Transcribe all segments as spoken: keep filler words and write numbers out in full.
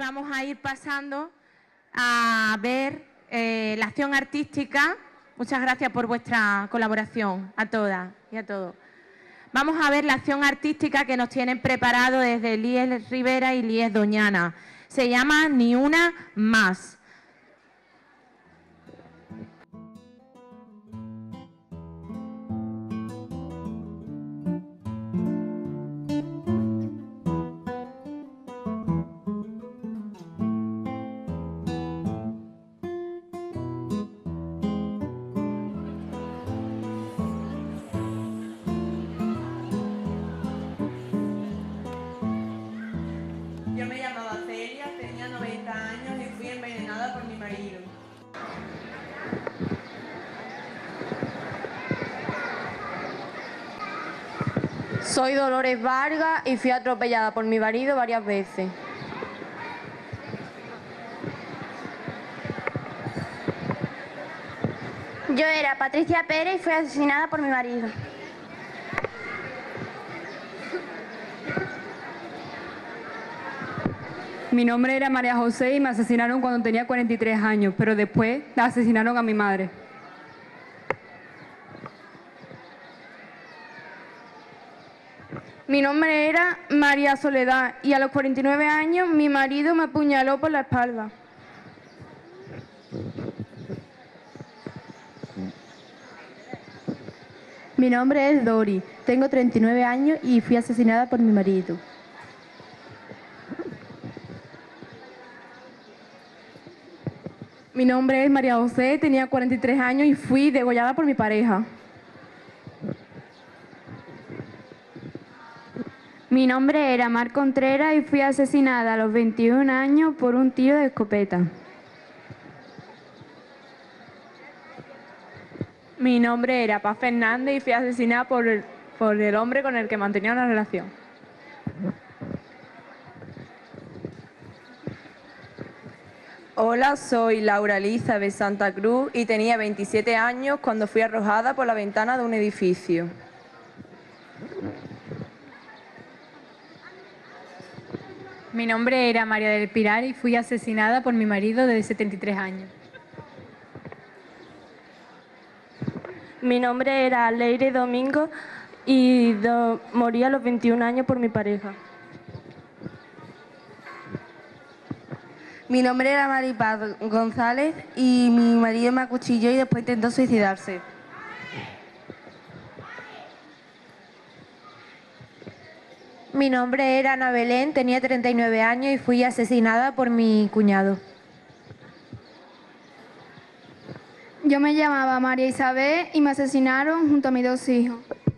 vamos a ir pasando a ver eh, la acción artística. Muchas gracias por vuestra colaboración a todas y a todos. Vamos a ver la acción artística que nos tienen preparado desde Lies Rivera y Lies Doñana. Se llama Ni una más. Yo me llamaba Celia, tenía noventa años y fui envenenada por mi marido. Soy Dolores Vargas y fui atropellada por mi marido varias veces. Yo era Patricia Pérez y fui asesinada por mi marido. Mi nombre era María José y me asesinaron cuando tenía cuarenta y tres años, pero después asesinaron a mi madre. Mi nombre era María Soledad y a los cuarenta y nueve años mi marido me apuñaló por la espalda. Mi nombre es Dori, tengo treinta y nueve años y fui asesinada por mi marido. Mi nombre es María José, tenía cuarenta y tres años y fui degollada por mi pareja. Mi nombre era Mar Contreras y fui asesinada a los veintiún años por un tiro de escopeta. Mi nombre era Paz Fernández y fui asesinada por el, por el hombre con el que mantenía una relación. Hola, soy Laura Elizabeth Santa Cruz y tenía veintisiete años cuando fui arrojada por la ventana de un edificio. Mi nombre era María del Pilar y fui asesinada por mi marido de setenta y tres años. Mi nombre era Leire Domingo y do, morí a los veintiún años por mi pareja. Mi nombre era Maripaz González y mi marido me acuchilló y después intentó suicidarse. Mi nombre era Ana Belén, tenía treinta y nueve años y fui asesinada por mi cuñado. Yo me llamaba María Isabel y me asesinaron junto a mis dos hijos.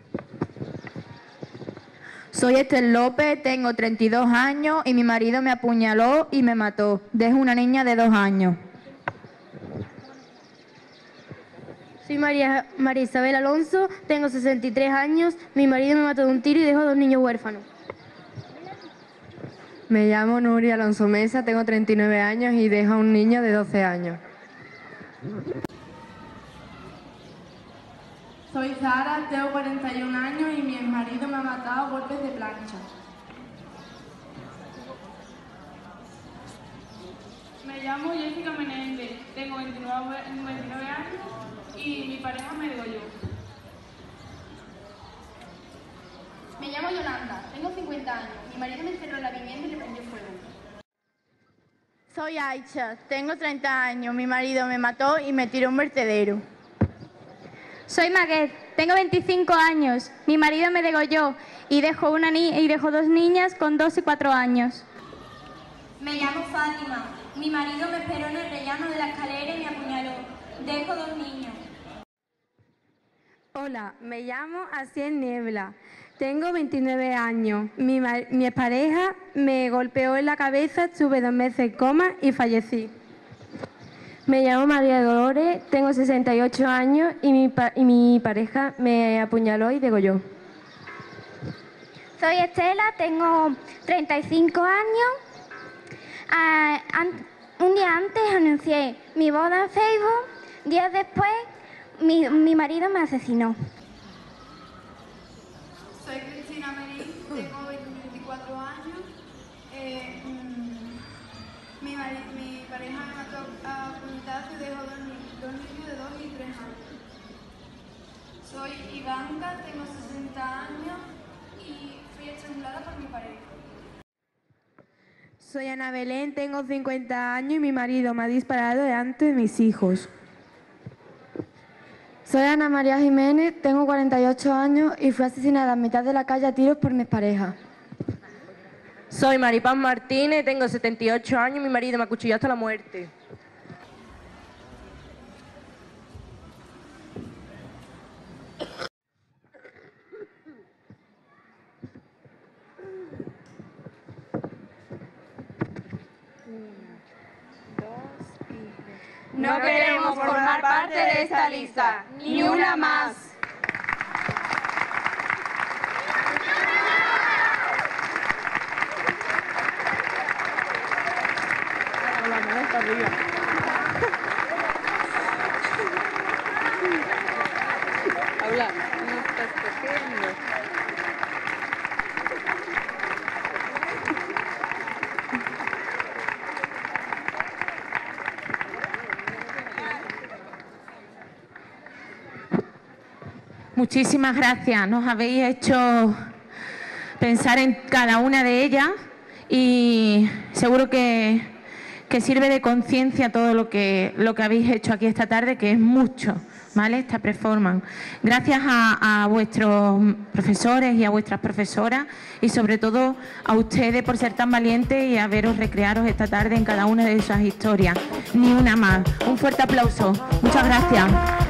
Soy Esther López, tengo treinta y dos años y mi marido me apuñaló y me mató. Dejo una niña de dos años. Soy María, María Isabel Alonso, tengo sesenta y tres años, mi marido me mató de un tiro y dejó dos niños huérfanos. Me llamo Nuria Alonso Mesa, tengo treinta y nueve años y dejo a un niño de doce años. Soy Zara, tengo cuarenta y un años y mi marido me ha matado a golpes de plancha. Me llamo Jessica Menéndez, tengo veintinueve, veintinueve años y mi pareja me degolló. Me llamo Yolanda, tengo cincuenta años, mi marido me encerró en la vivienda y le prendió fuego. Soy Aicha, tengo treinta años, mi marido me mató y me tiró un vertedero. Soy Maguet, tengo veinticinco años, mi marido me degolló y dejó, una ni y dejó dos niñas con dos y cuatro años. Me llamo Fátima, mi marido me esperó en el rellano de la escalera y me apuñaló, dejo dos niños. Hola, me llamo Asiel Niebla, tengo veintinueve años, mi, mi pareja me golpeó en la cabeza, estuve dos meses en coma y fallecí. Me llamo María Dolores, tengo sesenta y ocho años y mi, pa y mi pareja me apuñaló y degolló. Soy Estela, tengo treinta y cinco años. Ah, un día antes anuncié mi boda en Facebook, días después mi, mi marido me asesinó. Soy Cristina Merín, tengo veinticuatro años. Eh, Mi, mi pareja me mató a puñetazos y dejó dos, ni dos niños de dos y tres años. Soy Ivanka, tengo sesenta años y fui estrangulada por mi pareja. Soy Ana Belén, tengo cincuenta años y mi marido me ha disparado delante de mis hijos. Soy Ana María Jiménez, tengo cuarenta y ocho años y fui asesinada a mitad de la calle a tiros por mi pareja. Soy Maripaz Martínez, tengo setenta y ocho años y mi marido me acuchilló hasta la muerte. No queremos formar parte de esta lista, ni una más. Paula, no estás cogiendo. Muchísimas gracias, nos habéis hecho pensar en cada una de ellas y seguro que, que sirve de conciencia todo lo que, lo que habéis hecho aquí esta tarde, que es mucho, ¿vale? Esta performance. Gracias a, a vuestros profesores y a vuestras profesoras y sobre todo a ustedes por ser tan valientes y haberos recrearos esta tarde en cada una de esas historias. Ni una más. Un fuerte aplauso. Muchas gracias.